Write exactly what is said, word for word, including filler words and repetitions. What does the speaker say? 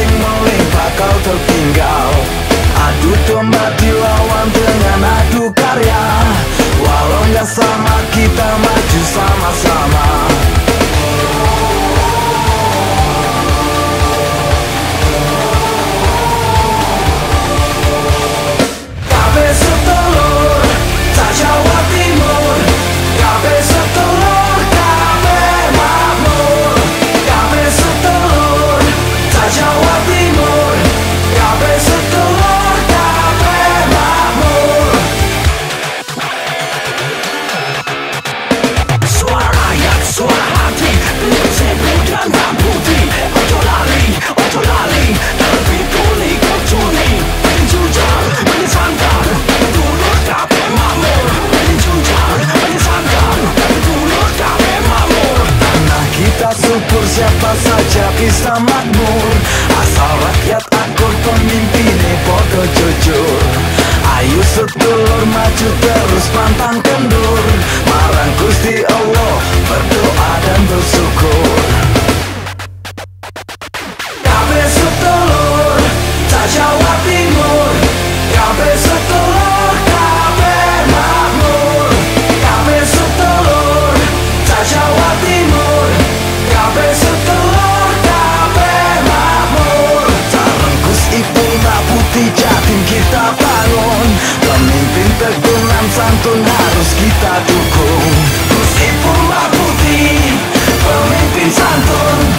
sing melih bakal tertinggal. Adu domba dilawan dengan adu karya. Walau nggak sama, kita maju sama-sama. Kabeh sedulur ta Jawa Timur, kabeh sedulur kabeh makmur. Kabeh sedulur ta Jawa Timur, kabeh sedulur kabeh makmur. Suara rakyat, suara hati, Indonesia muda dan putih. Ojo lali, ojo lali, lebih tuli kecuni. Menjujar, menyesangkan, dulur kabeh makmur. Menjujar, menyesangkan, dulur kabeh makmur. Tanah kita subur, siapa saja bisa makmur. Asal rakyat akur, pemimpinnya podo jujur. Ayo sedulur maju terus pantang kendur. Marang Gusti Allah, berdoa dan bersyukur. Kabeh sedulur ta Jawa Timur, kabeh sedulur kabeh makmur. Kabeh sedulur ta Jawa Timur, kabeh sedulur kabeh makmur. Sareng Gus Ipul Mbak Putih Jatim kita bangun. Pemimpin tekun dan santun harus kita dukung. Gus Ipul Mbak Putih, pemimpin santun.